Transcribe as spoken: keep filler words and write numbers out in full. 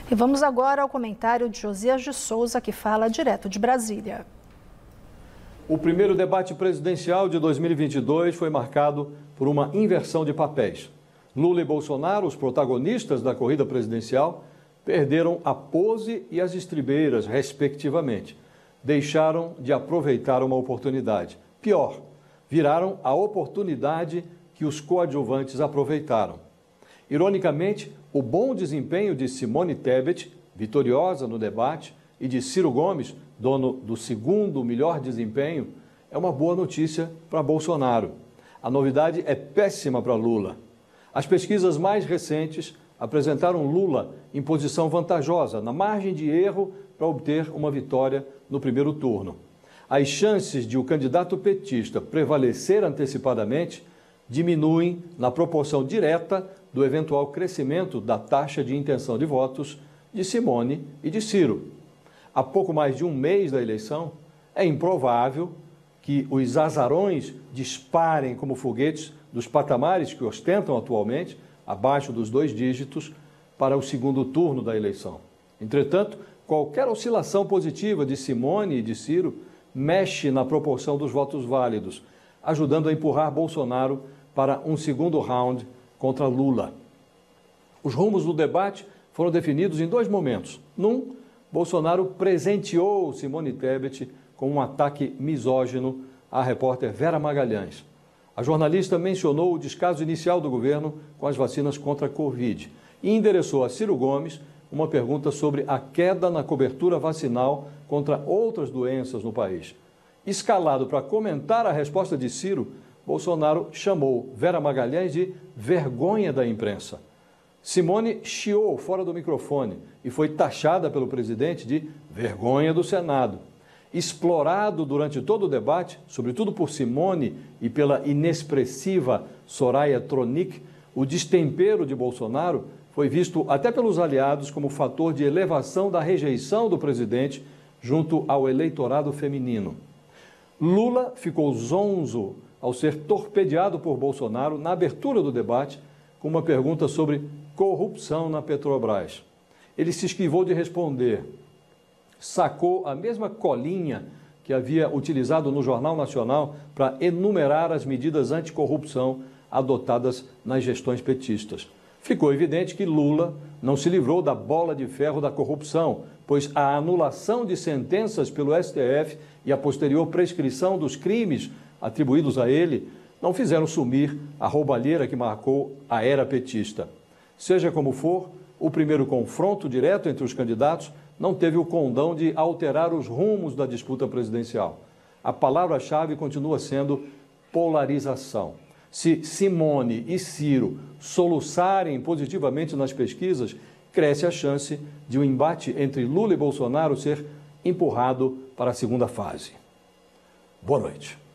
E vamos agora ao comentário de Josias de Souza, que fala direto de Brasília. O primeiro debate presidencial de dois mil e vinte e dois foi marcado por uma inversão de papéis. Lula e Bolsonaro, os protagonistas da corrida presidencial, perderam a pose e as estribeiras, respectivamente. Deixaram de aproveitar uma oportunidade. Pior, viraram a oportunidade que os coadjuvantes aproveitaram. Ironicamente, o bom desempenho de Simone Tebet, vitoriosa no debate, e de Ciro Gomes, dono do segundo melhor desempenho, é uma boa notícia para Bolsonaro. A novidade é péssima para Lula. As pesquisas mais recentes apresentaram Lula em posição vantajosa, na margem de erro, para obter uma vitória no primeiro turno. As chances de o candidato petista prevalecer antecipadamente diminuem na proporção direta do eventual crescimento da taxa de intenção de votos de Simone e de Ciro. Há pouco mais de um mês da eleição, é improvável que os azarões disparem como foguetes dos patamares que ostentam atualmente, abaixo dos dois dígitos, para o segundo turno da eleição. Entretanto, qualquer oscilação positiva de Simone e de Ciro mexe na proporção dos votos válidos, ajudando a empurrar Bolsonaro para um segundo round contra Lula. Os rumos do debate foram definidos em dois momentos. Num, Bolsonaro presenteou Simone Tebet com um ataque misógino à repórter Vera Magalhães. A jornalista mencionou o descaso inicial do governo com as vacinas contra a Covid e endereçou a Ciro Gomes uma pergunta sobre a queda na cobertura vacinal contra outras doenças no país. Escalado para comentar a resposta de Ciro, Bolsonaro chamou Vera Magalhães de vergonha da imprensa. Simone chiou fora do microfone e foi taxada pelo presidente de vergonha do Senado. Explorado durante todo o debate, sobretudo por Simone e pela inexpressiva Soraya Tronic, o destempero de Bolsonaro foi visto até pelos aliados como fator de elevação da rejeição do presidente junto ao eleitorado feminino. Lula ficou zonzo ao ser torpedeado por Bolsonaro na abertura do debate com uma pergunta sobre corrupção na Petrobras. Ele se esquivou de responder, sacou a mesma colinha que havia utilizado no Jornal Nacional para enumerar as medidas anticorrupção adotadas nas gestões petistas. Ficou evidente que Lula não se livrou da bola de ferro da corrupção, pois a anulação de sentenças pelo S T F e a posterior prescrição dos crimes atribuídos a ele não fizeram sumir a roubalheira que marcou a era petista. Seja como for, o primeiro confronto direto entre os candidatos não teve o condão de alterar os rumos da disputa presidencial. A palavra-chave continua sendo polarização. Se Simone e Ciro soluçarem positivamente nas pesquisas, cresce a chance de um embate entre Lula e Bolsonaro ser empurrado para a segunda fase. Boa noite.